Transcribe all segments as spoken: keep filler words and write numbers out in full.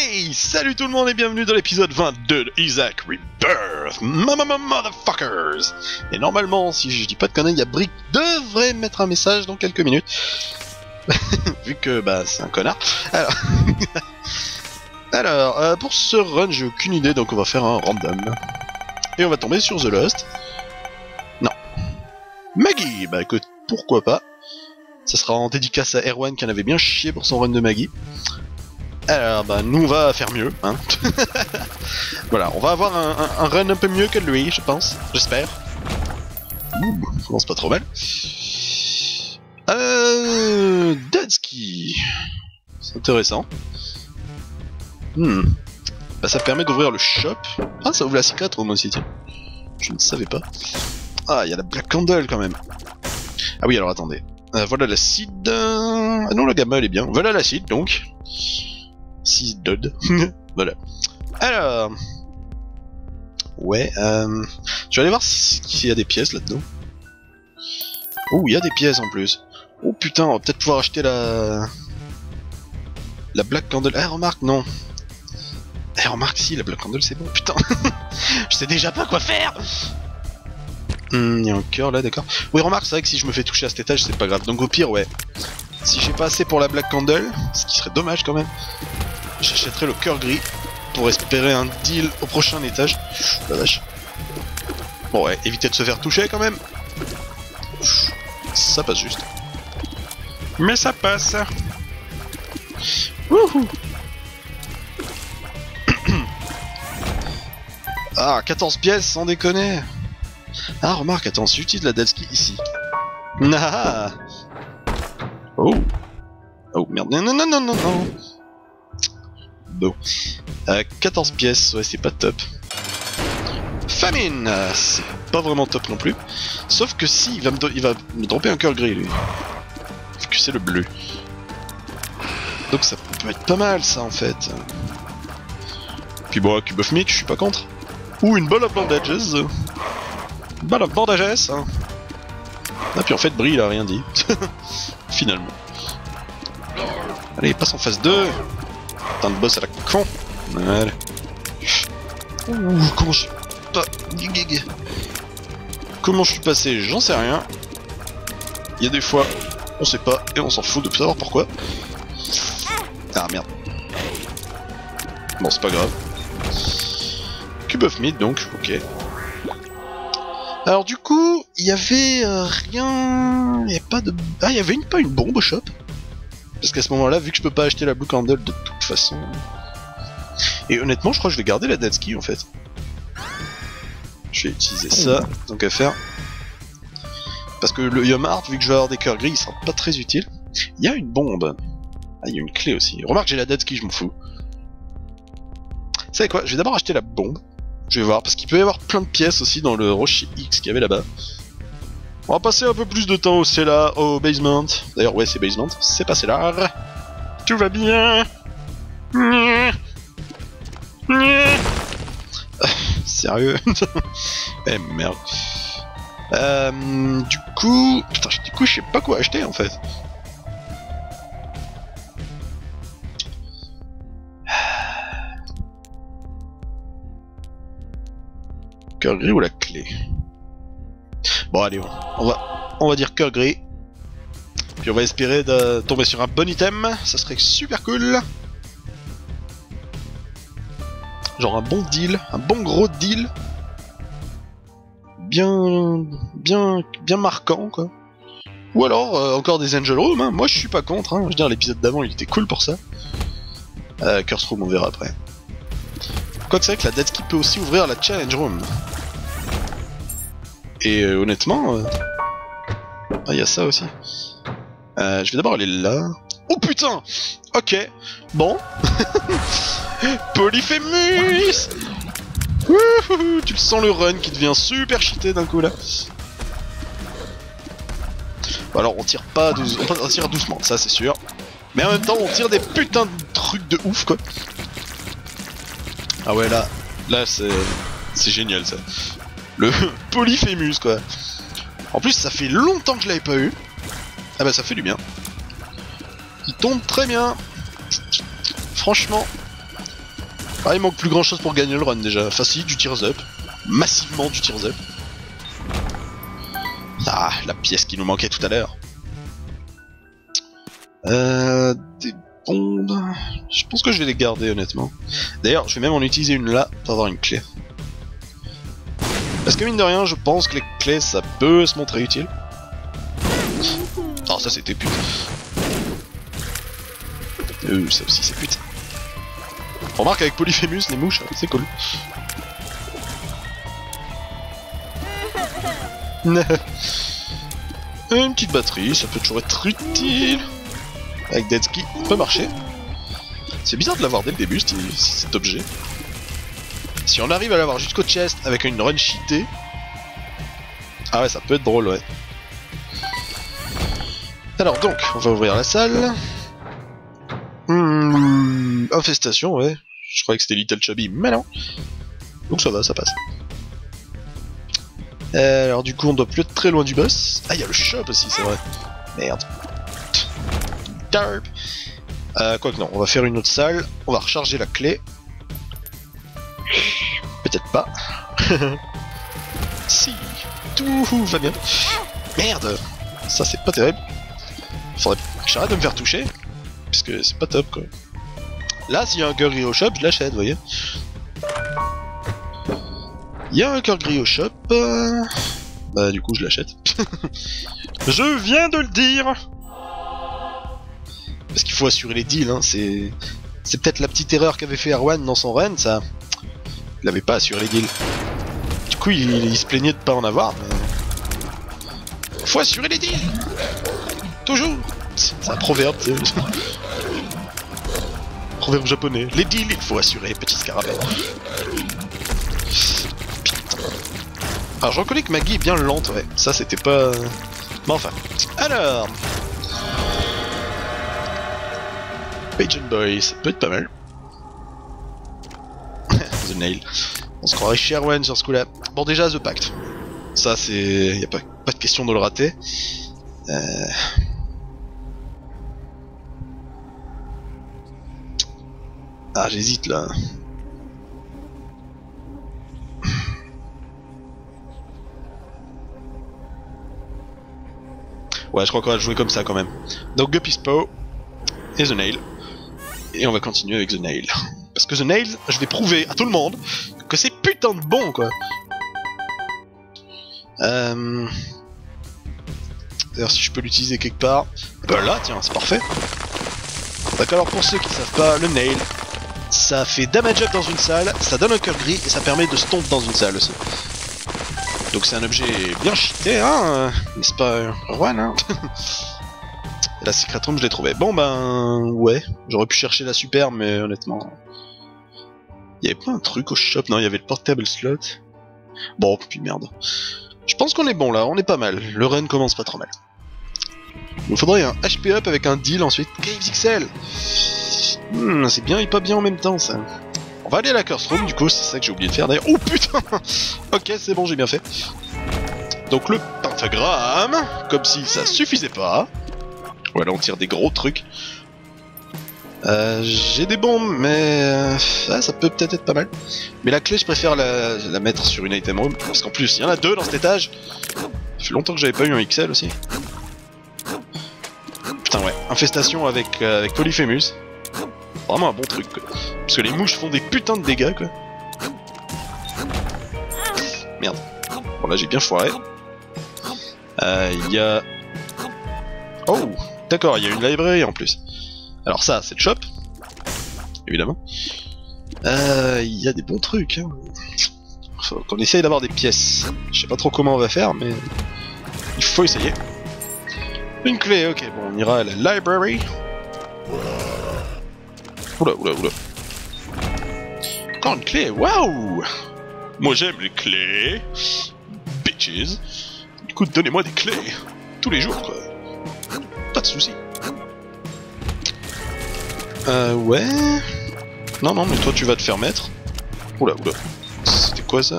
Hey, salut tout le monde et bienvenue dans l'épisode vingt-deux de Isaac Rebirth, Mama Motherfuckers. Et normalement, si je dis pas de conneries, il y a Brick devrait mettre un message dans quelques minutes. Vu que, bah, c'est un connard. Alors, Alors euh, pour ce run, j'ai aucune idée, donc on va faire un random. Et on va tomber sur The Lost. Non. Maggie, bah écoute, pourquoi pas. Ça sera en dédicace à Erwan qui en avait bien chié pour son run de Maggie. Alors bah nous on va faire mieux, hein. Voilà, on va avoir un, un, un run un peu mieux que lui, je pense, j'espère. Ouh, ça commence pas trop mal. Euh... Deadski. C'est intéressant. Hmm. Bah ça permet d'ouvrir le shop. Ah, ça ouvre la secret room aussi, tiens. Je ne savais pas. Ah, il y a la Black Candle quand même. Ah oui, alors attendez. Euh, voilà l'acide. Ah non, la gamma elle est bien. Voilà l'acide donc. six dod. Voilà. Alors. Ouais, euh. Je vais aller voir s'il si y a des pièces là-dedans. Oh, il y a des pièces en plus. Oh putain, on va peut-être pouvoir acheter la. La Black Candle. Eh, remarque, non. Eh, remarque, si, la Black Candle c'est bon, putain. Je sais déjà pas quoi faire. Hmm, il y a un cœur là, d'accord. Oui, remarque, c'est vrai que si je me fais toucher à cet étage, c'est pas grave. Donc au pire, ouais. Si j'ai pas assez pour la Black Candle, ce qui serait dommage quand même, j'achèterai le cœur gris pour espérer un deal au prochain étage. La vache. Bon ouais, éviter de se faire toucher quand même. Ça passe juste. Mais ça passe. Wouhou. Ah, quatorze pièces, sans déconner. Ah, remarque, attends, j'utilise la Deadski ici. Ah. Oh. Oh merde, non, non, non, non, non, non. Bon. Euh, quatorze pièces, ouais, c'est pas top. Famine, c'est pas vraiment top non plus. Sauf que si, il va me, il va me dropper un cœur gris, lui. Vu que c'est le bleu. Donc ça peut être pas mal, ça, en fait. Puis bon, Cube of Meat, je suis pas contre. Ou une Ball of Bandages. Ball of Bandages. Hein. Ah, puis en fait, Brie, il a rien dit. Finalement. Allez, passe en phase deux. Putain de boss à la con. Voilà. Ouh, comment je... Comment je suis passé, j'en sais rien. Il y a des fois, on sait pas, et on s'en fout de savoir pourquoi. Ah merde. Bon, c'est pas grave. Cube of Meat, donc, ok. Alors du coup, il y avait euh, rien... Il y a pas de... Ah, il y avait une, pas une bombe au shop. Parce qu'à ce moment-là, vu que je peux pas acheter la Blue Candle de toute façon... Et honnêtement, je crois que je vais garder la Deadski en fait. Je vais utiliser ça, donc à faire. Parce que le Yum Heart, vu que je vais avoir des cœurs gris, il sera pas très utile. Il y a une bombe. Ah, il y a une clé aussi. Remarque, j'ai la Deadski, je m'en fous. Vous savez quoi? Je vais d'abord acheter la bombe. Je vais voir, parce qu'il peut y avoir plein de pièces aussi dans le rocher X qu'il y avait là-bas. On va passer un peu plus de temps au cellar, au basement. D'ailleurs, ouais, c'est basement, c'est pas cellar. Tout va bien. Sérieux? Eh merde. Euh, du coup... Putain, du coup, je sais pas quoi acheter en fait. Cœur gris ou la clé? Bon allez, on, on va on va dire cœur gris. Puis on va espérer de tomber sur un bon item, ça serait super cool. Genre un bon deal, un bon gros deal. Bien bien bien marquant quoi. Ou alors euh, encore des Angel Room, hein. Moi je suis pas contre, hein. Je veux dire l'épisode d'avant il était cool pour ça. Euh, Curse Room on verra après. Quoique c'est vrai que la Deadski peut aussi ouvrir la Challenge Room. Et euh, honnêtement... Euh... Ah, il y a ça aussi. Euh, je vais d'abord aller là. Oh putain! Ok. Bon. Polyphémus! Wouhou! Tu le sens le run qui devient super cheaté d'un coup là. Bon alors on tire pas douze... on tire doucement, ça c'est sûr. Mais en même temps on tire des putains de trucs de ouf quoi. Ah ouais là, là c'est c'est génial ça. Le Polyphémus quoi. En plus ça fait longtemps que je l'avais pas eu. Ah bah ça fait du bien. Il tombe très bien. Franchement, Ah, il manque plus grand chose pour gagner le run déjà. Facile, du tears up. Massivement du tears up. Ah, la pièce qui nous manquait tout à l'heure. Euh... Des bombes... Je pense que je vais les garder honnêtement. D'ailleurs, je vais même en utiliser une là pour avoir une clé. Parce que mine de rien, je pense que les clés, ça peut se montrer utile. Oh, ça c'était pute. Euh, ça aussi c'est pute. Remarque avec Polyphémus, les mouches, c'est cool. Une petite batterie, ça peut toujours être utile. Avec Deadski, ça peut marcher. C'est bizarre de l'avoir dès le début, cet, cet objet. Si on arrive à l'avoir jusqu'au chest avec une run cheatée... Ah ouais, ça peut être drôle, ouais. Alors donc, on va ouvrir la salle. Mmh, infestation, ouais. Je croyais que c'était Little Chubby, mais non. Donc ça va, ça passe. Euh, alors du coup, on doit plus être très loin du boss. Ah, il y a le shop aussi, c'est vrai. Merde. Darp. Euh, Quoique non, on va faire une autre salle. On va recharger la clé. Peut-être pas. Si, tout va bien. Merde. Ça c'est pas terrible. Faudrait que j'arrête de me faire toucher. Parce que c'est pas top quoi. Là, s'il y a un cœur gris au shop, je l'achète, vous voyez. Il y a un cœur gris au shop. Euh... Bah, du coup, je l'achète. Je viens de le dire. Parce qu'il faut assurer les deals, hein. C'est c'est peut-être la petite erreur qu'avait fait Erwan dans son run, ça. Il avait pas assuré les deals. Du coup, il, il se plaignait de pas en avoir, mais... Faut assurer les deals. Toujours. C'est un proverbe, tu sais. Proverbe japonais. Les deals, il faut assurer, petit scarabée. Putain. Alors, je reconnais que Maggie est bien lente, ouais. Ça, c'était pas... Mais enfin. Alors... Pigeon Boy, ça peut être pas mal. The Nail. On se croirait chez Erwan sur ce coup-là. Bon, déjà, The Pact. Ça, c'est... Y a pas, pas de question de le rater. Euh... Ah, j'hésite, là. Ouais, je crois qu'on va jouer comme ça, quand même. Donc, Guppy's Paw et The Nail. Et on va continuer avec The Nail. Parce que The Nail, je vais prouver à tout le monde que c'est putain de bon, quoi. Euh... D'ailleurs, si je peux l'utiliser quelque part... Bah là, tiens, c'est parfait. Donc alors, pour ceux qui savent pas, le Nail, ça fait damage up dans une salle, ça donne un cœur gris, et ça permet de stomp dans une salle aussi. Donc c'est un objet bien cheaté, hein, n'est-ce pas, Erwan, hein. La Secret Room, je l'ai trouvé. Bon ben, ouais, j'aurais pu chercher la super, mais honnêtement... Il y avait pas un truc au shop? Non, il y avait le portable slot. Bon, puis merde. Je pense qu'on est bon là, on est pas mal. Le run commence pas trop mal. Il nous faudrait un H P up avec un deal ensuite. Caves X L. Hmm, c'est bien et pas bien en même temps ça. On va aller à la Curse Room du coup, c'est ça que j'ai oublié de faire d'ailleurs. Oh putain. Ok, c'est bon, j'ai bien fait. Donc le pentagramme, comme si ça suffisait pas. Voilà, on tire des gros trucs. Euh, j'ai des bombes, mais euh, ah, ça peut peut-être être pas mal. Mais la clé, je préfère la, la mettre sur une item room, parce qu'en plus, il y en a deux dans cet étage. Ça fait longtemps que j'avais pas eu un X L aussi. Putain ouais, infestation avec, euh, avec Polyphémus. Vraiment un bon truc, quoi. Parce que les mouches font des putains de dégâts, quoi. Merde. Bon là, j'ai bien foiré. Il euh, y a... Oh, d'accord, il y a une librairie en plus. Alors ça, c'est le shop, évidemment. Il euh, y a des bons trucs. Hein. Faut qu'on essaye d'avoir des pièces. Je sais pas trop comment on va faire, mais il faut essayer. Une clé, ok. Bon, on ira à la library. Oula, oula, oula. Encore une clé, waouh! Moi j'aime les clés. Bitches. Du coup, donnez-moi des clés. Tous les jours, quoi. Pas de soucis. Euh, ouais... Non, non, mais toi tu vas te faire mettre. Oula, oula. C'était quoi ça?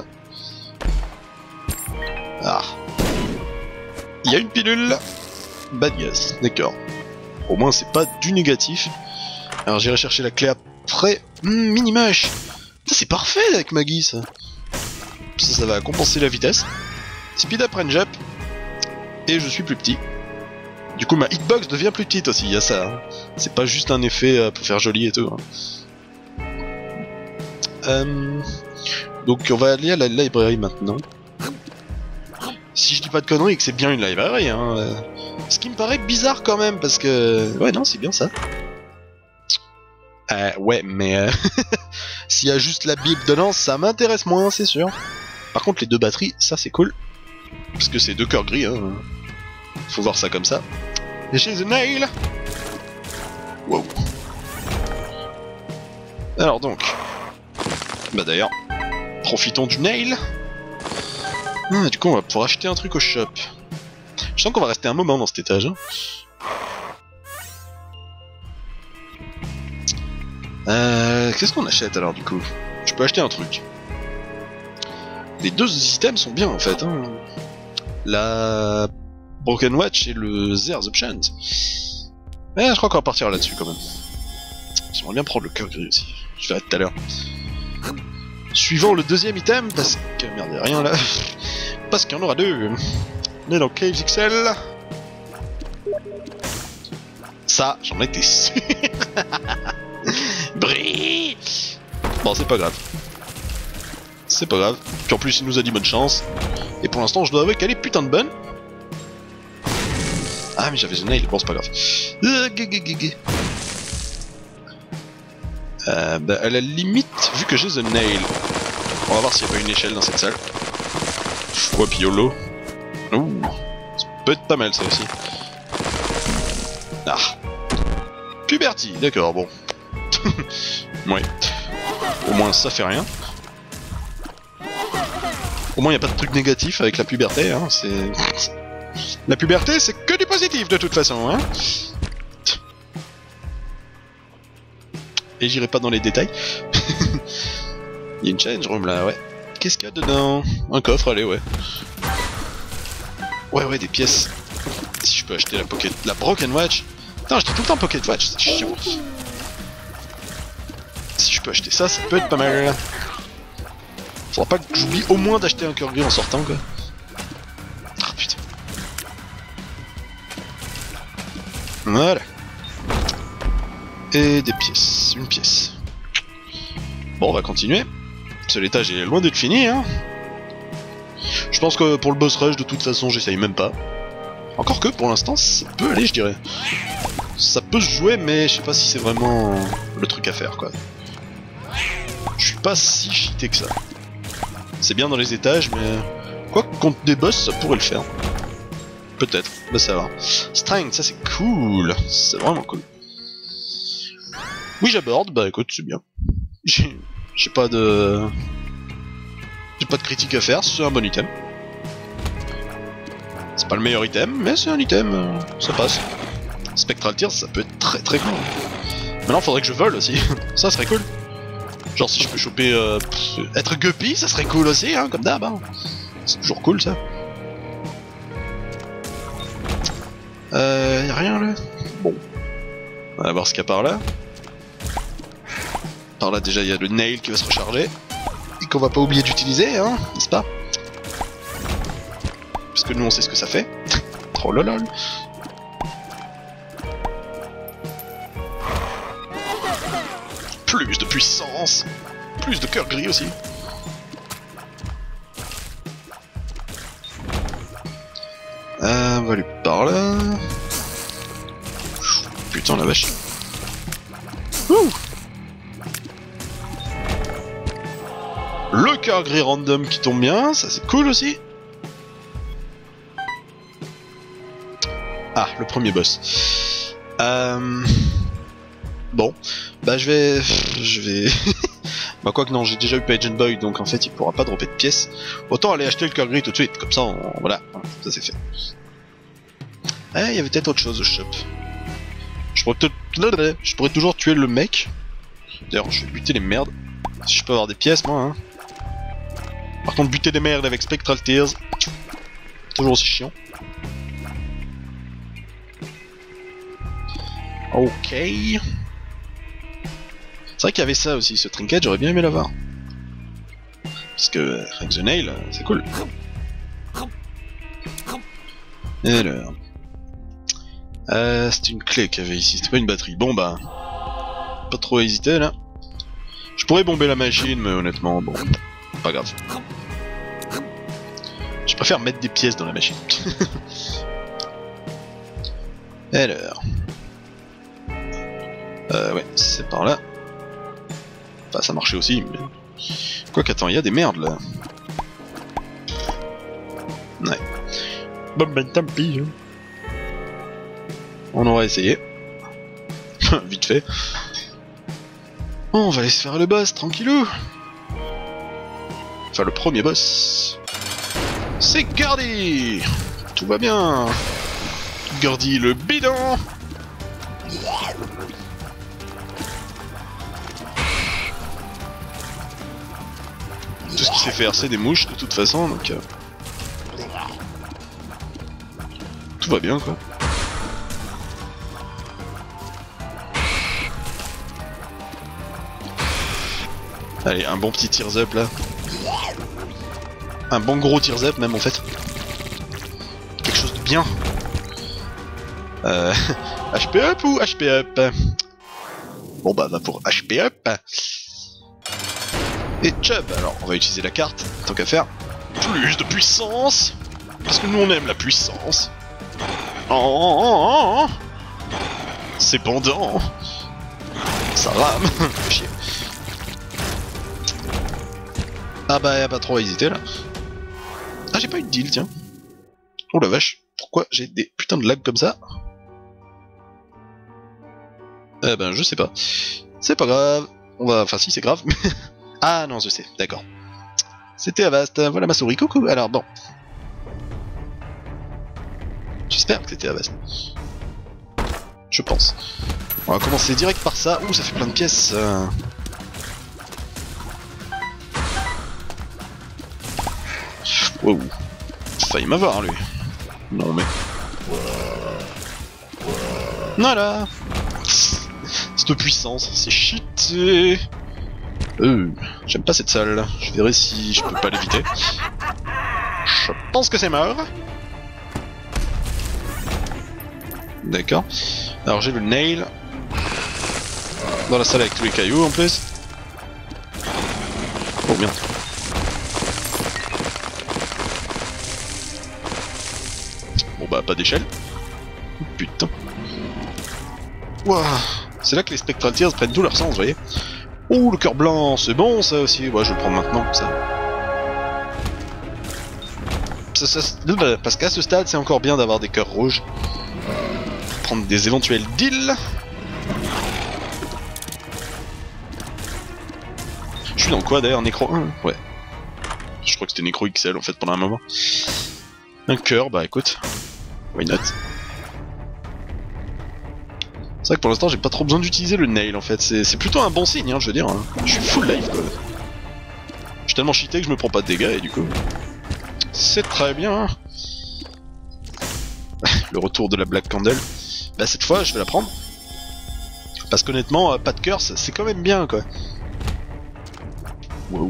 Ah. Il y a une pilule. Bad gas, d'accord. Au moins c'est pas du négatif. Alors j'irai chercher la clé après. Mmh, Minimash. C'est parfait avec Maggie ça. ça. Ça va compenser la vitesse. Speed up range up. Et je suis plus petit. Du coup ma hitbox devient plus petite aussi, il y a ça. Hein. C'est pas juste un effet euh, pour faire joli et tout. Hein. Euh... Donc on va aller à la librairie maintenant. Si je dis pas de conneries et que c'est bien une librairie, hein. Euh... Ce qui me paraît bizarre quand même, parce que... Ouais non, c'est bien ça. Euh, ouais, mais... Euh... S'il y a juste la Bible dedans, ça m'intéresse moins, c'est sûr. Par contre les deux batteries, ça c'est cool. Parce que c'est deux cœurs gris, hein. Faut voir ça comme ça. Et chez The Nail. Wow. Alors donc. Bah d'ailleurs, profitons du Nail. Ah, du coup, on va pouvoir acheter un truc au shop. Je sens qu'on va rester un moment dans cet étage. Hein. Euh, Qu'est-ce qu'on achète alors du coup? Je peux acheter un truc. Les deux items sont bien en fait. Hein. La Broken Watch et le There's Options. Mais je crois qu'on va partir là-dessus quand même. J'aimerais bien prendre le cœur gris aussi. Je verrai tout à l'heure. Suivant le deuxième item, parce que... Merde, y'a rien là. Parce qu'il y en aura deux. On est dans Caves X L. Ça, j'en étais sûr. Brie. Bon, c'est pas grave. C'est pas grave. Puis en plus, il nous a dit bonne chance. Et pour l'instant, je dois avouer qu'elle est putain de bonne. Ah, mais j'avais The Nail. Bon, c'est pas grave. Euh, gé, gé, gé, gé. Euh, bah, à la limite, vu que j'ai The Nail, on va voir s'il n'y a pas une échelle dans cette salle. Ouais, puis YOLO. Ouh, ça peut être pas mal ça aussi. Ah. Puberty, d'accord, bon. Ouais. Au moins ça fait rien. Au moins il n'y a pas de truc négatif avec la puberté, hein. C'est... La puberté, c'est que du positif de toute façon, hein. Et j'irai pas dans les détails. Il y a une change room là, ouais. Qu'est-ce qu'il y a dedans? Un coffre, allez, ouais. Ouais, ouais, des pièces. Si je peux acheter la Pocket... La Broken Watch. Putain, je dis tout le temps Pocket Watch, c'est chiant. Si je peux acheter ça, ça peut être pas mal. Faudra pas que j'oublie au moins d'acheter un cœur gris en sortant, quoi. Ah, putain. Voilà. Et des pièces. Une pièce. Bon, on va continuer. Ce l'étage est loin d'être fini, hein. Je pense que pour le boss rush, de toute façon, j'essaye même pas. Encore que, pour l'instant, ça peut aller, je dirais. Ça peut se jouer, mais je sais pas si c'est vraiment le truc à faire, quoi. Je suis pas si cheaté que ça. C'est bien dans les étages, mais... Quoi que contre des boss, ça pourrait le faire. Peut-être, bah ça va. Strength, ça c'est cool. C'est vraiment cool. Oui, j'aborde, bah écoute, c'est bien. J'ai pas de... J'ai pas de critique à faire, c'est un bon item. C'est pas le meilleur item, mais c'est un item, euh, ça passe. Spectral Tears, ça peut être très très cool. Maintenant, faudrait que je vole aussi, ça serait cool. Genre si je peux choper... Euh, pff, être guppy, ça serait cool aussi, hein, comme d'hab. Hein. C'est toujours cool, ça. Euh... Y'a rien, là? Bon. On va voir ce qu'il y a par là. Par là, déjà, il y a le nail qui va se recharger. Et qu'on va pas oublier d'utiliser, hein, n'est-ce pas? Parce que nous, on sait ce que ça fait. Oh lolol. Plus de puissance. Plus de cœur gris aussi. Euh, on va aller par là. Putain la vache. Ouh. Le cœur gris random qui tombe bien, ça c'est cool aussi. Ah, le premier boss. Euh... Bon, bah je vais... Je vais... bah quoi que non, j'ai déjà eu Page and Boy, donc en fait il pourra pas dropper de pièces. Autant aller acheter le cœur gris tout de suite, comme ça, on... voilà, ça c'est fait. Eh, il y avait peut-être autre chose au shop. Je pourrais peut-être... Je pourrais toujours tuer le mec. D'ailleurs, je vais buter les merdes. Si je peux avoir des pièces, moi, hein. Par contre, buter des merdes avec Spectral Tears, toujours aussi chiant. Ok. C'est vrai qu'il y avait ça aussi, ce trinket, j'aurais bien aimé l'avoir. Parce que avec The Nail, c'est cool. Et alors... Euh, c'était une clé qu'il y avait ici, c'était pas une batterie. Bon bah... Pas trop hésiter là. Je pourrais bomber la machine, mais honnêtement, bon... Pas grave. Je préfère mettre des pièces dans la machine. Alors... Euh, ouais, c'est par là. Enfin, ça marchait aussi, mais... Quoi qu'attends, il y a des merdes là. Ouais. Bon ben tant pis. Hein. On aura essayé. Vite fait. On va aller se faire le boss, tranquillou. Enfin, le premier boss. C'est Gardy. Tout va bien. Gardy le bidon. Tout ce qu'il sait faire, c'est des mouches de toute façon, donc... Euh... Tout va bien, quoi. Allez, un bon petit tears up, là. Un bon gros tears up, même, en fait. Quelque chose de bien. Euh... H P up ou H P up? Bon, bah, va pour H P up. Et Chubb, alors on va utiliser la carte, tant qu'à faire. Plus de puissance. Parce que nous on aime la puissance. Oh, oh, oh, oh. C'est pendant. Ça rame. Chier. Ah bah y'a pas trop à hésiter là. Ah j'ai pas eu de deal tiens. Oh la vache. Pourquoi j'ai des putains de lags comme ça? Eh ben je sais pas. C'est pas grave. On va... Enfin si c'est grave. Ah non, je sais, d'accord. C'était Avast, voilà ma souris, coucou. Alors bon. J'espère que c'était Avast. Je pense. On va commencer direct par ça. Ouh, ça fait plein de pièces. Euh... Wow. Failli m'avoir lui. Non mais... Voilà. Cette puissance, c'est cheaté. Euh, j'aime pas cette salle, je verrai si je peux pas l'éviter. Je pense que c'est mort. D'accord. Alors j'ai le nail. Dans la salle avec tous les cailloux en plus. Oh merde. Bon bah pas d'échelle. Putain. Wouah. C'est là que les Spectral Tears prennent tout leur sens, vous voyez. Ouh, le cœur blanc, c'est bon ça aussi. Ouais, je vais le prendre maintenant, ça. ça, ça parce qu'à ce stade, c'est encore bien d'avoir des cœurs rouges. Prendre des éventuels deals. Je suis dans quoi d'ailleurs, Necro un? Ouais. Je crois que c'était Necro X L en fait pendant un moment. Un cœur, bah écoute. Why not? C'est vrai que pour l'instant j'ai pas trop besoin d'utiliser le nail en fait, c'est plutôt un bon signe hein, je veux dire. Hein. Je suis full life quoi. Je suis tellement cheaté que je me prends pas de dégâts et du coup... C'est très bien. Le retour de la Black Candle. Bah cette fois je vais la prendre. Parce qu'honnêtement, pas de curse, c'est quand même bien quoi. Wow.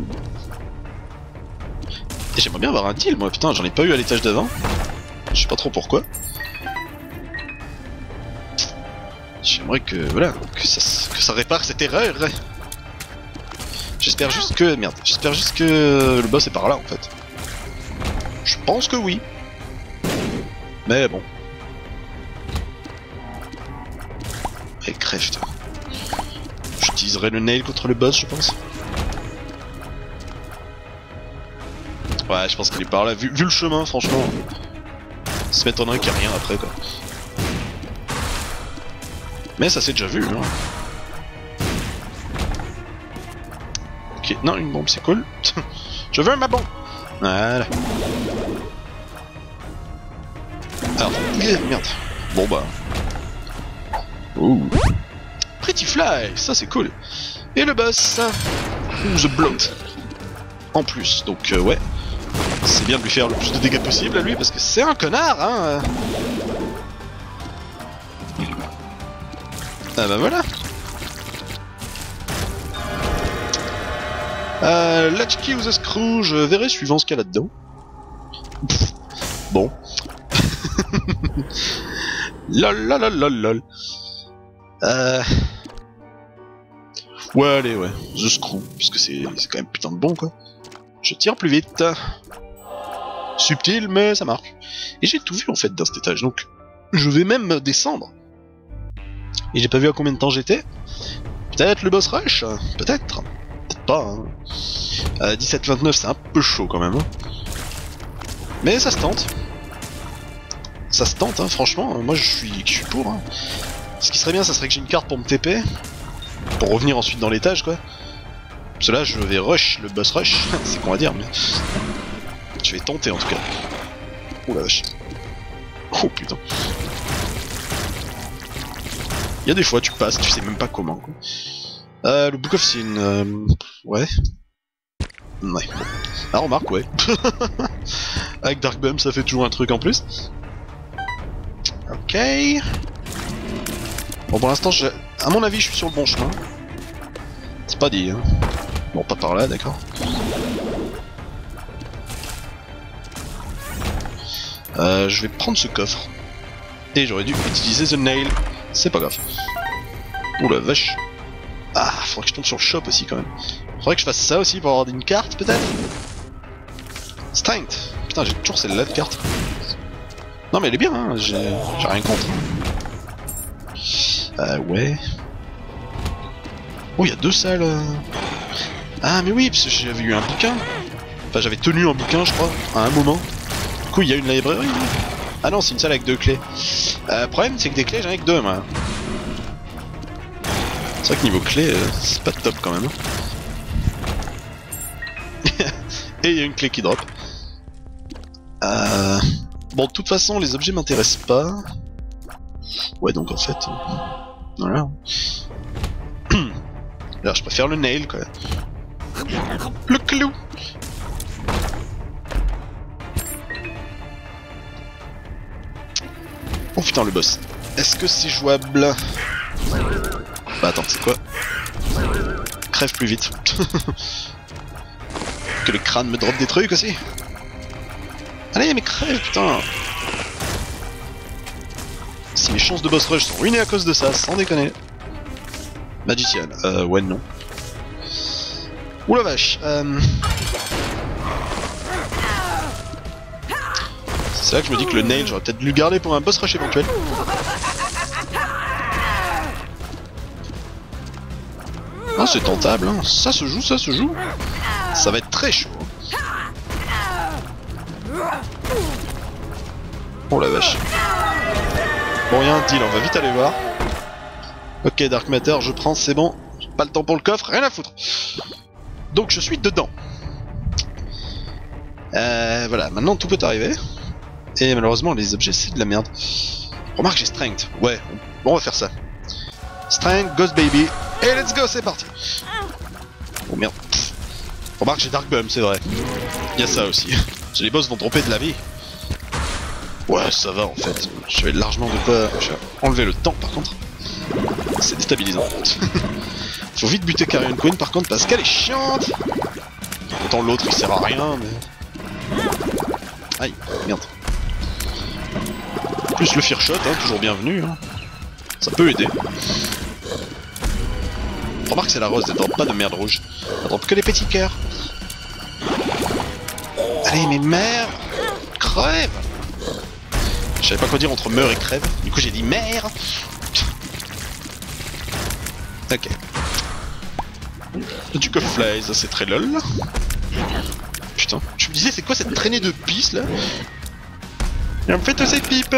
Et j'aimerais bien avoir un deal moi, putain j'en ai pas eu à l'étage d'avant. Je sais pas trop pourquoi. J'aimerais que, voilà, que ça, que ça répare cette erreur. J'espère juste que... Merde, j'espère juste que le boss est par là, en fait. Je pense que oui. Mais bon. Et crève, toi. J'utiliserai le nail contre le boss, je pense. Ouais, je pense qu'il est par là. Vu, vu le chemin, franchement... Ça m'étonnerait qu'il n'y ait rien après, quoi. Mais ça s'est déjà vu, hein. Ok, non, une bombe c'est cool. Je veux ma bombe. Voilà. Alors, merde. Bon bah. Ouh. Pretty Fly, ça c'est cool. Et le boss. Ouh, The Bloat. En plus, donc euh, ouais. C'est bien de lui faire le plus de dégâts possible à lui parce que c'est un connard, hein. Ah bah voilà. Euh, Latchkey ou The Screw, je verrai suivant ce qu'il y a là-dedans. Bon. Lol lol lol lol. Euh... Ouais, allez, ouais. The Screw, parce que c'est quand même putain de bon, quoi. Je tire plus vite. Subtil, mais ça marche. Et j'ai tout vu, en fait, dans cet étage, donc... Je vais même descendre. Et j'ai pas vu à combien de temps j'étais. Peut-être le boss rush. Peut-être. Peut-être pas, hein. Euh, dix-sept vingt-neuf, c'est un peu chaud, quand même. Hein. Mais ça se tente. Ça se tente, hein, franchement. Moi, je suis, je suis pour, hein. Ce qui serait bien, ça serait que j'ai une carte pour me T P. Pour revenir ensuite dans l'étage, quoi. Parce que là, je vais rush le boss rush. C'est qu'on va dire, mais... Je vais tenter, en tout cas. Oh la vache. Oh putain. Il y a des fois, tu passes, tu sais même pas comment, quoi. Euh, le Book of Sin... Euh... Ouais. Ouais. Ah, remarque, ouais. Avec Dark Bum, ça fait toujours un truc en plus. Ok. Bon, pour l'instant, je... à mon avis, je suis sur le bon chemin. C'est pas dit, hein. Bon, pas par là, d'accord. Euh, je vais prendre ce coffre. Et j'aurais dû utiliser The Nail. C'est pas grave. Oh la vache. Ah, faudrait que je tombe sur le shop aussi, quand même. Faudrait que je fasse ça aussi pour avoir une carte, peut-être. Strength. Putain, j'ai toujours celle-là de carte. Non, mais elle est bien, hein. J'ai rien contre. Euh, ouais. Oh, il y a deux salles. Euh... Ah, mais oui, parce que j'avais eu un bouquin. Enfin, j'avais tenu un bouquin, je crois, à un moment. Du coup, il y a une librairie. Ah non, c'est une salle avec deux clés. Euh, le problème, c'est que des clés, j'en ai que deux, moi. C'est vrai que niveau clés, euh, c'est pas top quand même. Et il y a une clé qui drop. Euh... Bon, de toute façon, les objets m'intéressent pas. Ouais, donc en fait... Euh... Voilà. Alors, je préfère le nail, quoi. Le clou. Oh putain, le boss. Est-ce que c'est jouable? Bah attends, c'est quoi? Crève plus vite. Que le crâne me drop des trucs aussi. Allez, mais crève, putain. Si mes chances de boss rush sont ruinées à cause de ça, sans déconner. Magician, euh, ouais, non. Ouh la vache, euh... C'est là que je me dis que le nail, j'aurais peut-être dû le garder pour un boss rush éventuel. Ah, c'est tentable, hein. Ça se joue, ça se joue. Ça va être très chaud. Oh la vache. Bon, y'a un deal, on va vite aller voir. Ok, Dark Matter, je prends, c'est bon. Pas le temps pour le coffre, rien à foutre. Donc je suis dedans. Euh, voilà, maintenant tout peut arriver. Et malheureusement, les objets, c'est de la merde. Remarque, j'ai Strength. Ouais, bon, on va faire ça. Strength, Ghost Baby. Et let's go, c'est parti. Oh merde. Remarque, j'ai Dark Bum, c'est vrai. Il y a ça aussi. Les boss vont tromper de la vie. Ouais, ça va en fait. Je vais largement de quoi... Je vais enlever le temps par contre. C'est déstabilisant. Faut vite buter Carrion Queen par contre parce qu'elle est chiante. Autant l'autre il sert à rien mais... Aïe, merde. Plus le Fear Shot, hein, toujours bienvenu. Hein. Ça peut aider. Remarque c'est la rose, elle drop pas de merde rouge. Elle drop que les petits cœurs. Allez mais merde. Crève. Je savais pas quoi dire entre meurt et crève, du coup j'ai dit merde. Ok. Le Duke of Flies, c'est très lol. Putain, je me disais c'est quoi cette traînée de pisse là? Et en fait c'est pipe.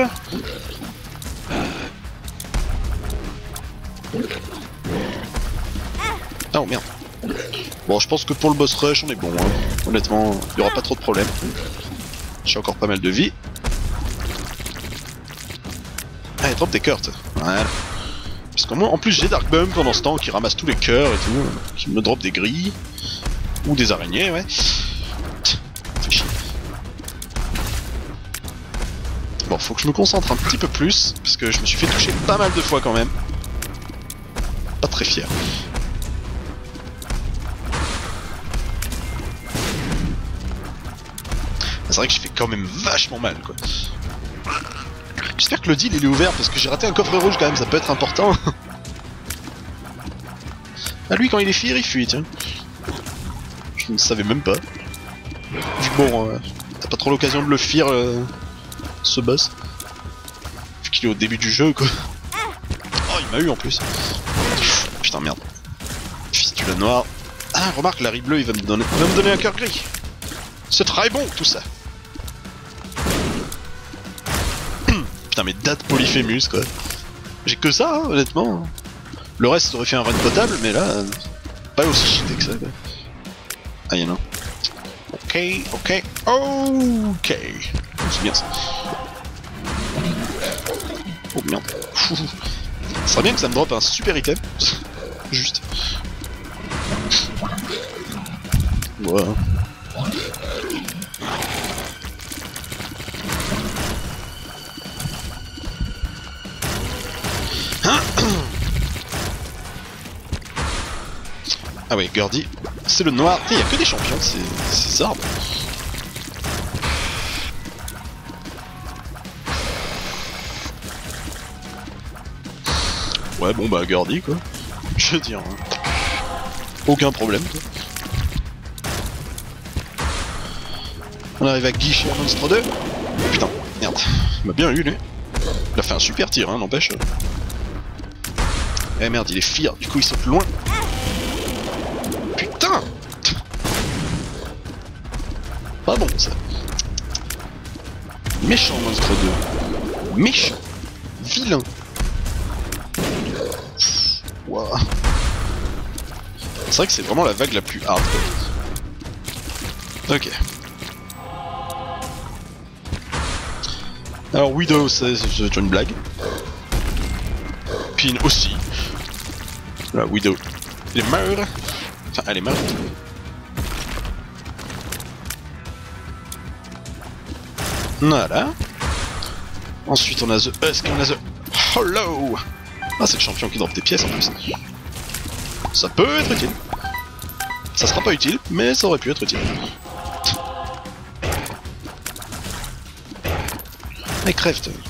Oh merde. Bon je pense que pour le boss rush on est bon hein. Honnêtement, il y aura pas trop de problèmes. J'ai encore pas mal de vie. Ah, il drop des cœurs, voilà. Parce qu'en en plus j'ai Dark Bum pendant ce temps qui ramasse tous les cœurs et tout, qui me drop des grilles. Ou des araignées, ouais. Fait chier. Bon, faut que je me concentre un petit peu plus, parce que je me suis fait toucher pas mal de fois quand même. Pas très fier. C'est vrai que je fais quand même vachement mal quoi. J'espère que le deal il est ouvert parce que j'ai raté un coffre rouge quand même, ça peut être important. Ah lui quand il est fear il fuit tiens. Je ne savais même pas. Vu que bon, euh, t'as pas trop l'occasion de le fear euh, ce boss. Vu qu'il est au début du jeu quoi. Oh il m'a eu en plus. Putain merde. Fistula noire. Ah remarque la riz bleue il va me donner, il va me donner un cœur gris. C'est très bon tout ça. Putain mais date Polyphémus quoi. J'ai que ça hein, honnêtement. Le reste aurait fait un run potable mais là euh, pas aussi cheaté que ça quoi. Ah y'en a un. Ok, ok, ok. C'est bien ça. Oh merde. Ça serait bien que ça me drop un super item. Juste. Ouais. Ah ouais, Gordy, c'est le noir. Il y a que des champions, c'est ces arbres. Ouais, bon bah Gordy quoi. Je veux dire, hein. Aucun problème quoi. On arrive à guicher un monstre deux. Putain, merde, il m'a bien eu lui. Il a fait un super tir, hein, n'empêche. Eh merde, il est fear, du coup il saute loin. Putain! Pas bon ça. Méchant monstre deux. Méchant. Vilain. Wow. C'est vrai que c'est vraiment la vague la plus hard quoi. Ok. Alors Widow, c'est une blague. Pin aussi. La Widow, il est mort. Enfin, elle est morte. Voilà. Ensuite, on a The Husk, on a The Hollow. Ah, c'est le champion qui drop des pièces en plus. Ça peut être utile. Ça sera pas utile, mais ça aurait pu être utile. Mais crève, toi.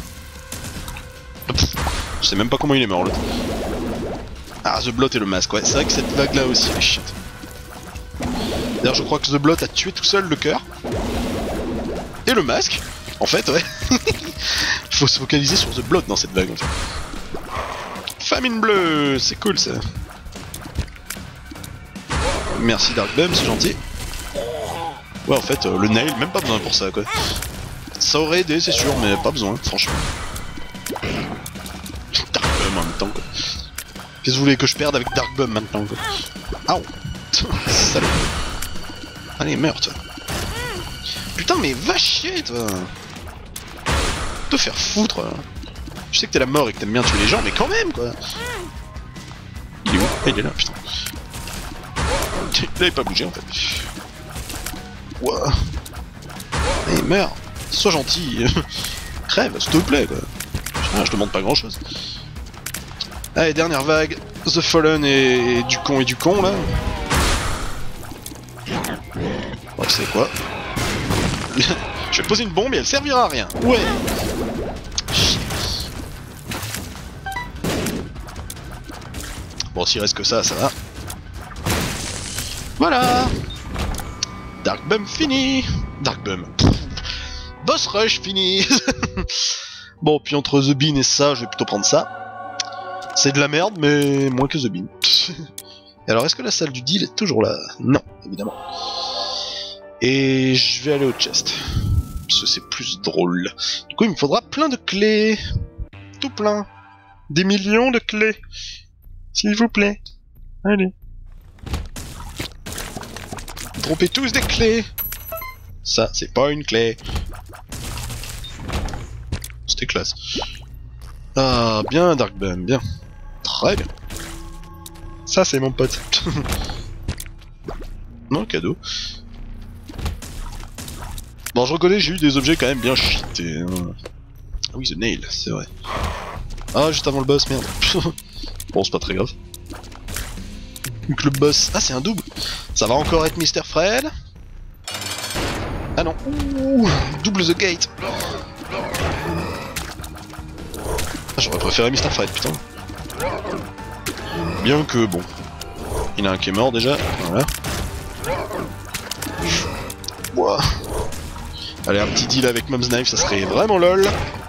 Je sais même pas comment il est mort l'autre. Ah, The Blot et le masque, ouais, c'est vrai que cette vague là aussi elle est chiante. D'ailleurs, je crois que The Blot a tué tout seul le cœur. Et le masque. En fait, ouais. Il faut se focaliser sur The Blot dans cette vague en fait. Famine bleue, c'est cool ça. Merci Dark Bum, c'est gentil. Ouais, en fait, euh, le nail, même pas besoin pour ça quoi. Ça aurait aidé, c'est sûr, mais pas besoin, franchement. Dark Bum en même temps quoi. Qu'est-ce que vous voulez que je perde avec Dark Bum maintenant quoi. Aouh. Salaud. Allez, meurs toi. Putain, mais va chier toi. Te faire foutre. Je sais que t'es la mort et que t'aimes bien tuer les gens, mais quand même quoi. Il est où? Ah, il est là, putain. Il avait pas bougé en fait. Ouah. Allez, meurs. Sois gentil. Crève, s'il te plaît quoi. Ah, je te demande pas grand chose. Allez, dernière vague. The Fallen et du con et du con là. Bon, tu sais quoi? Je vais poser une bombe et elle servira à rien. Ouais. Bon, s'il reste que ça, ça va. Voilà. Dark Bum fini. Dark Bum. Boss Rush fini. Bon, puis entre The Bean et ça, je vais plutôt prendre ça. C'est de la merde, mais moins que The Bean. Et alors, est-ce que la salle du deal est toujours là? Non, évidemment. Et je vais aller au chest. Parce que c'est plus drôle. Du coup, il me faudra plein de clés. Tout plein. Des millions de clés. S'il vous plaît. Allez. Droppez tous des clés. Ça, c'est pas une clé. C'était classe. Ah, bien Dark Bum, bien. Très bien. Ça, c'est mon pote. Non, cadeau. Bon, je reconnais, j'ai eu des objets quand même bien cheatés. Hein. Ah oui, The Nail, c'est vrai. Ah, juste avant le boss, merde. Bon, c'est pas très grave. Donc le boss... Ah, c'est un double. Ça va encore être Mister Fred. Ah non. Ouh, double the gate. Ah, j'aurais préféré mister Fight, putain. Bien que bon. Il y en a un qui est mort déjà. Voilà. Ouah. Allez, un petit deal avec Mom's Knife, ça serait vraiment lol.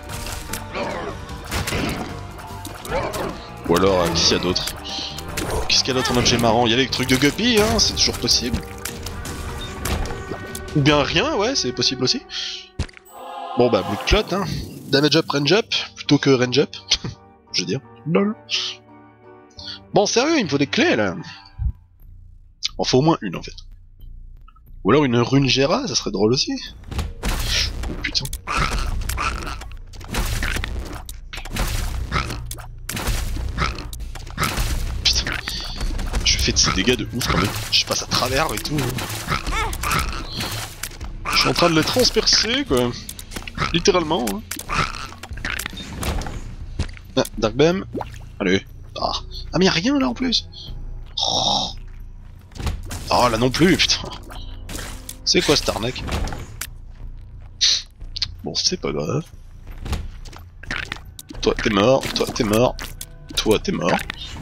Ou alors, euh, qu'est-ce qu'il y a d'autre? Qu'est-ce qu'il y a d'autre en objet marrant? Il y a les trucs de Guppy, hein, c'est toujours possible. Ou bien rien, ouais, c'est possible aussi. Bon bah, Blood Clot, hein. Damage up, range up, plutôt que range up. Je veux dire, lol. Bon, sérieux, il me faut des clés, là. Il en faut au moins une, en fait. Ou alors une rune Gera, ça serait drôle aussi. Oh putain. Putain. Je fais de ces dégâts de ouf quand même. Je passe à travers et tout. Je suis en train de les transpercer quoi. Littéralement. Hein. Ah, Dark Bam. Allez. Ah. ah mais y'a rien là en plus. Oh. oh là non plus putain. C'est quoi cette arnaque? Bon, c'est pas grave. Toi, t'es mort. Toi, t'es mort. Toi, t'es mort.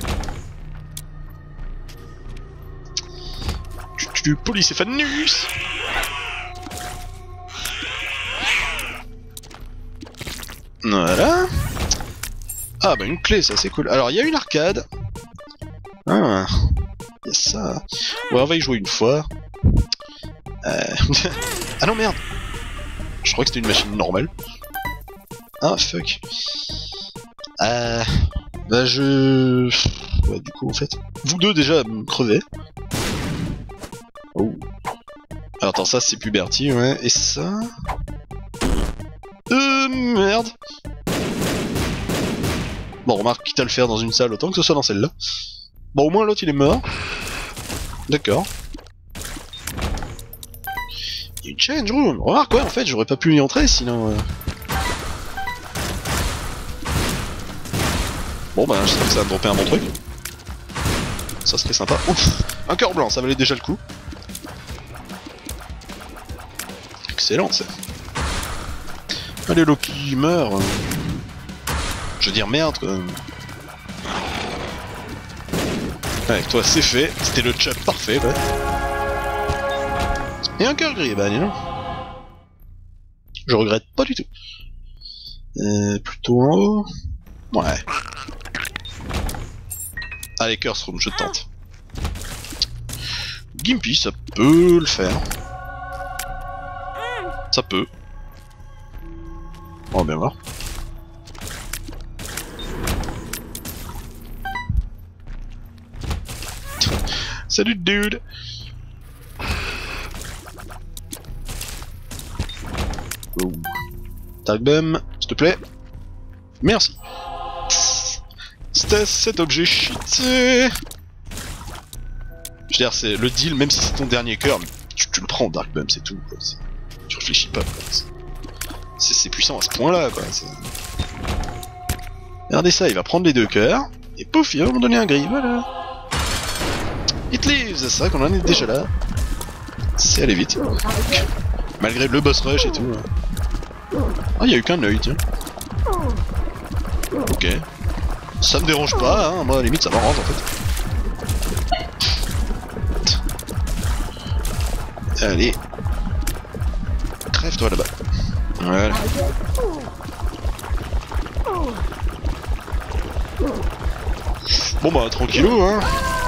Tu, tu, Polycéphanus. Voilà. Ah bah une clé, ça c'est cool. Alors, il y a une arcade. Ah. Il y a ça. Ouais, on va y jouer une fois. Euh... ah non, merde. Je crois que c'était une machine normale. Ah fuck. Euh... Bah je... Ouais du coup en fait... Vous deux déjà me crevez. Oh. Alors attends ça c'est Puberty ouais. Et ça... Euh... Merde. Bon remarque quitte à le faire dans une salle autant que ce soit dans celle-là. Bon au moins l'autre il est mort. D'accord. Il y a une change room. Remarque ouais en fait j'aurais pas pu y entrer sinon... Euh... Bon bah j'espère que ça va me dropper un bon truc. Ça serait sympa. Ouf, un cœur blanc, ça valait déjà le coup. Excellent ça. Allez Loki, meurt. Je veux dire merde quoi. Avec toi c'est fait, c'était le chop parfait ouais. Et un cœur gris, bah dis donc. Je regrette pas du tout. Euh, plutôt en haut. Ouais. Allez, Curse Room, je tente. Gimpy, ça peut le faire. Ça peut. On va bien voir. Salut dude. Oh. Tag Bum, s'il te plaît. Merci. C'était cet objet cheaté. Je veux dire, c'est le deal, même si c'est ton dernier cœur, tu, tu le prends Dark Bum, c'est tout. Quoi. Tu réfléchis pas. C'est puissant à ce point-là, quoi. Regardez ça, il va prendre les deux cœurs et pouf, il va me donner un gris. Voilà. It leaves, c'est ça qu'on en est déjà là. C'est aller vite. Malgré le boss rush et tout. Ah, il y a eu qu'un œil, tiens. Ok. Ça me dérange pas, hein, moi à la limite ça m'arrange en fait. Allez. Crève-toi là-bas. Voilà. Bon bah tranquillou hein.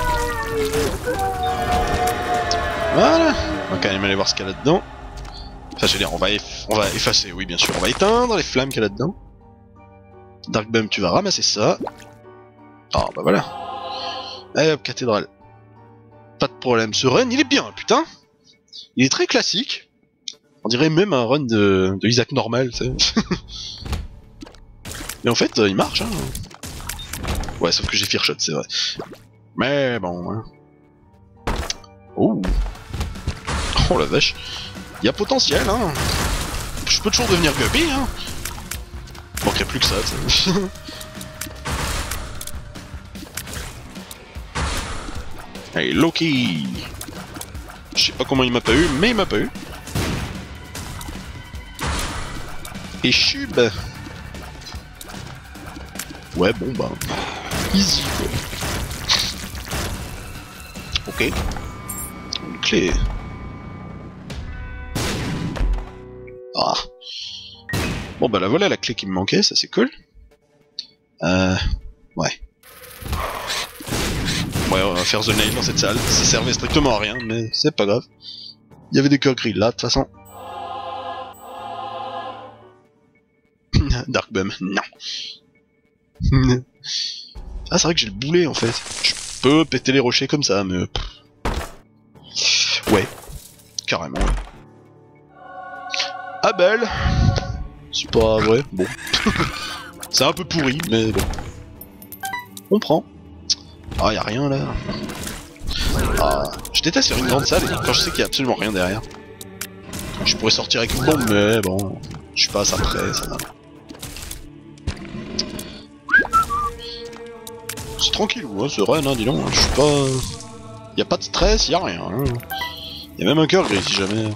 Voilà. On va quand même aller voir ce qu'il y a là-dedans. Enfin je veux dire on va, eff on va effacer, oui bien sûr. On va éteindre les flammes qu'il y a là-dedans. Dark Bum, tu vas ramasser ça. Ah bah voilà. Allez hop, cathédrale. Pas de problème, ce run il est bien, putain. Il est très classique. On dirait même un run de, de Isaac normal, tu sais. Mais en fait, il marche, hein. Ouais, sauf que j'ai Fearshot, c'est vrai. Mais bon, hein. Oh. Oh la vache. Il y a potentiel, hein. Je peux toujours devenir Guppy, hein. Manquerait plus que ça, tu sais. Allez, Loki. Je sais pas comment il m'a pas eu, mais il m'a pas eu. Et chub. Ouais, bon bah... easy quoi. Ok. Une clé. Ah. Bon bah la voilà la clé qui me manquait, ça c'est cool. Euh... Ouais. Ouais, on va faire The Nail dans cette salle. Ça servait strictement à rien, mais c'est pas grave. Il y avait des cœurs gris là, de toute façon. Dark Bum, non. Ah, c'est vrai que j'ai le boulet en fait. Je peux péter les rochers comme ça, mais... Ouais. Carrément, ouais. Abel. C'est pas vrai, bon. C'est un peu pourri, mais bon. On prend. Ah, y'a rien là. Ah, je déteste faire une grande salle quand je sais qu'il y a absolument rien derrière. Je pourrais sortir avec une bombe, mais bon, je suis pas à ça près, ça va. C'est tranquille, ouais, c'est run, hein, dis donc. Je suis pas. Y a pas de stress, y a rien. Hein. Y a même un cœur gris si jamais.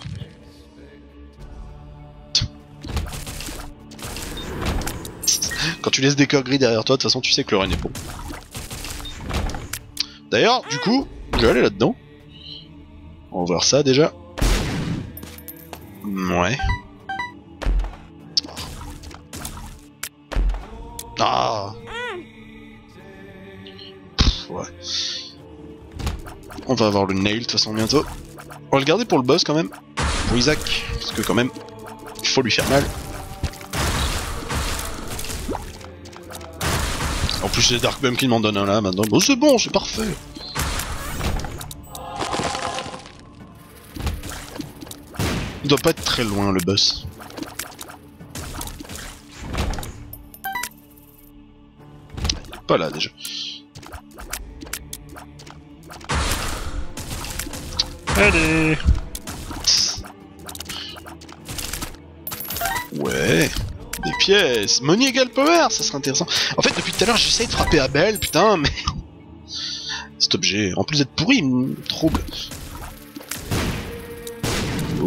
Quand tu laisses des cœurs gris derrière toi, de toute façon, tu sais que le run est bon. D'ailleurs, du coup, je vais aller là-dedans. On va voir ça déjà. Ouais. Ah. Pff, ouais. On va avoir le nail de toute façon bientôt. On va le garder pour le boss quand même. Pour Isaac. Parce que quand même, il faut lui faire mal. En plus c'est Dark Bum qui m'en donne un là maintenant. Bon c'est bon, c'est parfait. Il doit pas être très loin le boss. Il est pas là déjà. Allez. Ouais. Des pièces. Money égale power, ça serait intéressant. En fait depuis tout à l'heure j'essaye de frapper Abel, putain mais... Cet objet, en plus d'être pourri, il me trouble. Oh.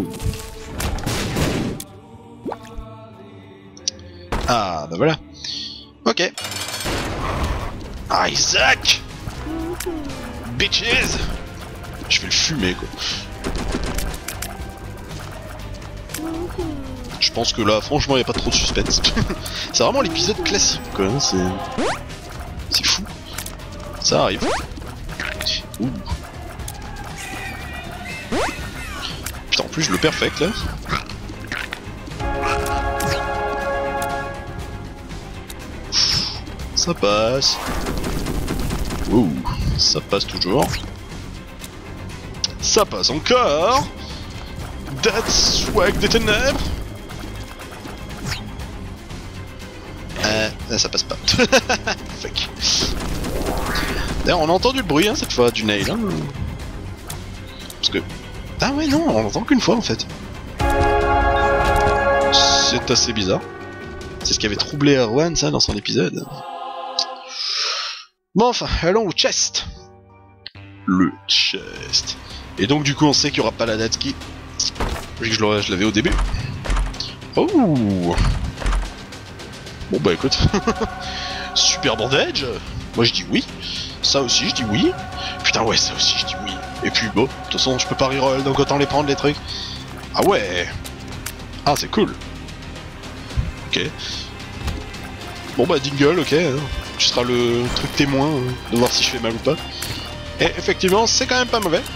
Ah bah voilà. Ok. Ah Isaac. Bitches. Je vais le fumer quoi. Je pense que là franchement il n'y a pas trop de suspense. C'est vraiment l'épisode classique quoi, c'est... C'est fou. Ça arrive. Ouh. Putain en plus je le perfecte là. Ça passe. Ouh, ça passe toujours. Ça passe encore. That's swag des ténèbres. Euh, là, ça passe pas. Fuck. D'ailleurs, on a entendu le bruit hein, cette fois du nail. Hein. Parce que... Ah ouais, non, on l'entend qu'une fois en fait. C'est assez bizarre. C'est ce qui avait troublé Erwan, ça, dans son épisode. Bon, enfin, allons au chest. Le chest. Et donc, du coup, on sait qu'il n'y aura pas la Datski. Vu que je l'avais au début. Oh. Bon, bah écoute. Super bandage. Moi, je dis oui. Ça aussi, je dis oui. Putain, ouais, ça aussi, je dis oui. Et puis, bon, de toute façon, je peux pas reroll, donc autant les prendre, les trucs. Ah ouais. Ah, c'est cool. Ok. Bon, bah, Dingle, ok. Hein. Tu seras le truc témoin hein, de voir si je fais mal ou pas. Et effectivement, c'est quand même pas mauvais.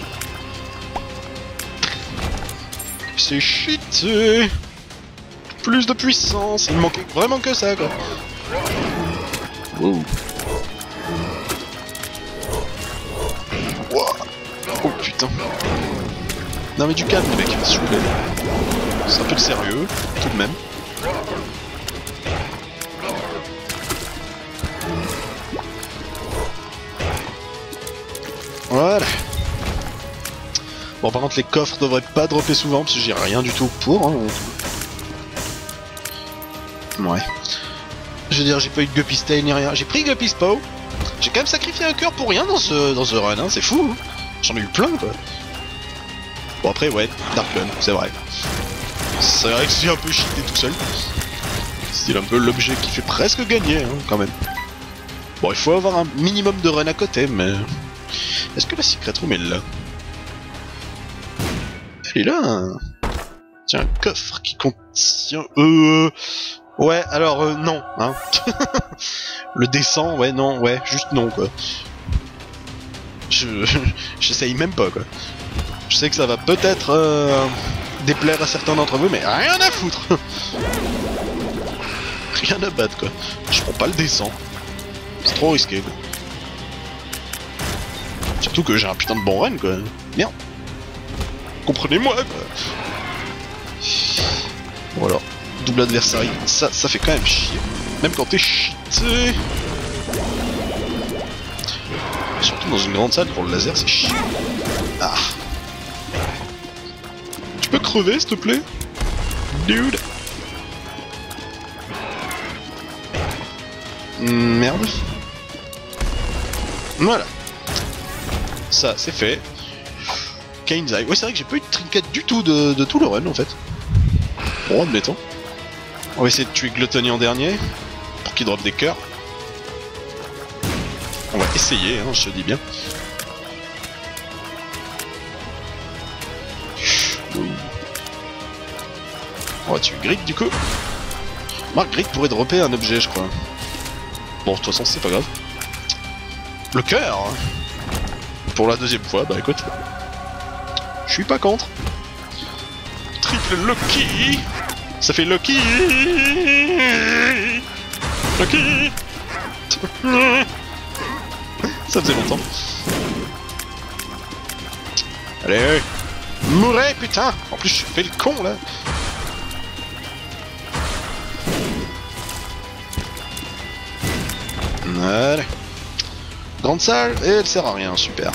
C'est cheaté. Plus de puissance. Il me manquait vraiment que ça, quoi. Wow. Wow. Oh putain. Non mais du calme, mec, s'il vous plaît. C'est un peu de sérieux, tout de même. Voilà. Bon, par contre, les coffres devraient pas dropper souvent parce que j'ai rien du tout pour. Hein. Ouais. Je veux dire, j'ai pas eu de Guppy Stay ni rien. J'ai pris Guppy Spaw. J'ai quand même sacrifié un cœur pour rien dans ce dans ce run. Hein. C'est fou. Hein. J'en ai eu plein quoi. Bon après, ouais, Dark Clone, c'est vrai. C'est vrai que c'est un peu cheaté tout seul. C'est un peu l'objet qui fait presque gagner, hein, quand même. Bon, il faut avoir un minimum de run à côté, mais... Est-ce que la secret room est là? Elle est là, hein. Tiens, un coffre qui contient... Euh... Ouais, alors, euh, non, hein. Le descend, ouais, non, ouais, juste non, quoi. Je... J'essaye même pas, quoi. Je sais que ça va peut-être euh, déplaire à certains d'entre vous, mais rien à foutre. Rien à battre, quoi. Je prends pas le descend. C'est trop risqué, quoi. Surtout que j'ai un putain de bon run, quoi. Merde. Comprenez-moi, quoi. Voilà. Double adversaire, ça, ça fait quand même chier. Même quand t'es cheaté. Surtout dans une grande salle pour le laser, c'est chiant. Ah. Tu peux crever, s'il te plaît? Dude. Merde. Voilà. Ça, c'est fait. Kane's Eye. Ouais, c'est vrai que j'ai pas eu de trinket du tout de, de tout le run, en fait. Bon, admettons. On va essayer de tuer Gluttony en dernier. Pour qu'il drop des cœurs. On va essayer, hein, je te dis bien. On va tuer Grid du coup. Marc, Grid pourrait dropper un objet, je crois. Bon, de toute façon, c'est pas grave. Le cœur. Pour la deuxième fois, bah écoute. Je suis pas contre. Triple Loki. Ça fait Loki. Loki. Ça faisait longtemps. Allez, mourez, putain. En plus, je fais le con, là. Allez. Grande salle, et elle sert à rien, super.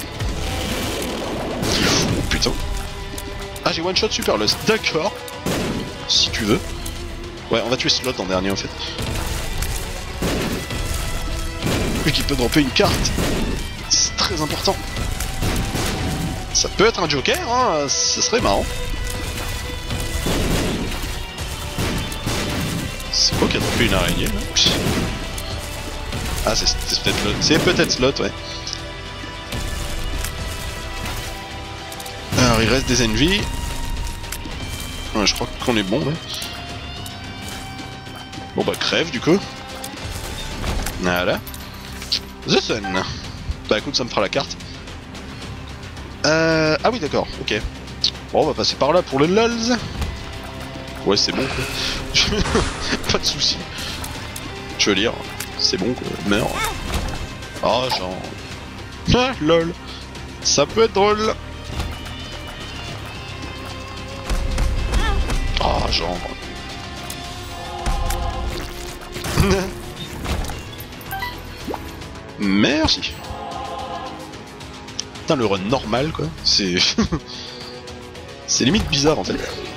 Oh, putain. Ah, j'ai one shot super lost. D'accord. Si tu veux. Ouais, on va tuer Slot en dernier, en fait. Vu qu'il peut dropper une carte. C'est très important. Ça peut être un joker, hein, ça serait marrant. C'est quoi qui a droppé une araignée, là? Ah, c'est peut-être Slot. C'est peut-être Slot, ouais. Alors, il reste des ennemis. Ouais, je crois qu'on est bon, ouais. Bon, bah, crève, du coup. Voilà. The Sun. Bah, écoute, ça me fera la carte. Euh... Ah oui, d'accord, ok. Bon, on va passer par là pour le lols. Ouais, c'est bon, quoi. Pas de soucis. Je veux dire, c'est bon, quoi. Meurs. Ah, genre... Ah, lol. Ça peut être drôle. Ah, genre... Merci. Putain, le run normal, quoi. C'est... C'est limite bizarre, en fait.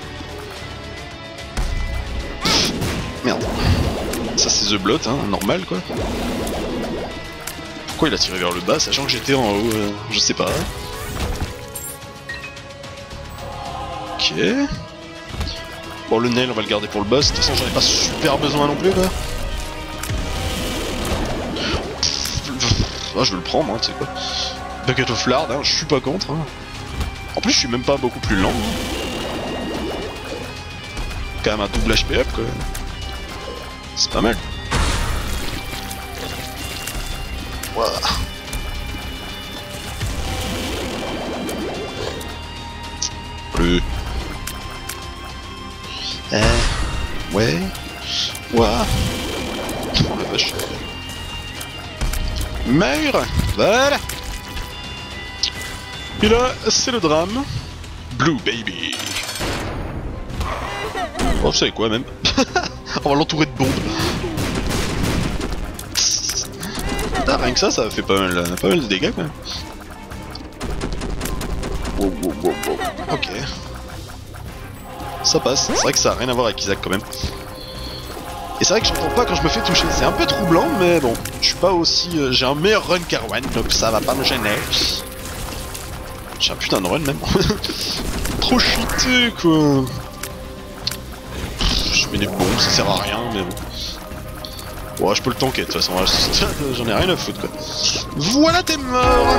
Merde. Ça, c'est The Blot, hein, normal, quoi. Pourquoi il a tiré vers le bas, sachant que j'étais en haut, euh, je sais pas. Ok. Bon, le nail, on va le garder pour le boss. De toute façon, j'en ai pas super besoin non plus, quoi. Ah, je vais le prendre, hein, tu sais quoi. Bucket of Lard, hein, je suis pas contre. Hein. En plus, je suis même pas beaucoup plus lent. Hein. Quand même un double H P up, quoi. C'est pas mal. Voilà. Plus. Euh. Ouais. Ouah. Oh la vache. Meurs. Voilà. Et là, c'est le drame. Blue Baby. Oh, vous savez quoi, même. On va l'entourer de bombes. Ah, rien que ça, ça fait pas mal, pas mal de dégâts, quand même. Wow, wow, wow, wow. Ok. Ça passe. C'est vrai que ça a rien à voir avec Isaac, quand même. Et c'est vrai que j'entends pas quand je me fais toucher. C'est un peu troublant, mais bon. Je suis pas aussi... Euh, j'ai un meilleur run qu'Arwan, donc ça va pas me gêner. J'ai un putain de run, même. Trop cheaté, quoi. mets des bombes, ça sert à rien, mais bon. Bon, je peux le tanker de toute façon, j'en ai rien à foutre quoi. Voilà, t'es mort.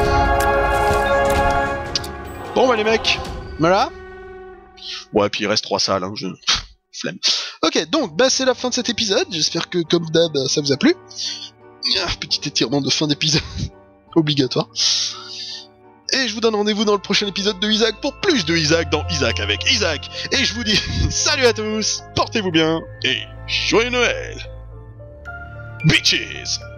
Bon bah les mecs, voilà. Ouais, puis il reste trois salles, hein, je... Flemme. Ok, donc bah c'est la fin de cet épisode, j'espère que comme d'hab ça vous a plu. Ah, petit étirement de fin d'épisode, obligatoire. Et je vous donne rendez-vous dans le prochain épisode de Isaac pour plus de Isaac dans Isaac avec Isaac. Et je vous dis salut à tous, portez-vous bien, et joyeux Noël, bitches.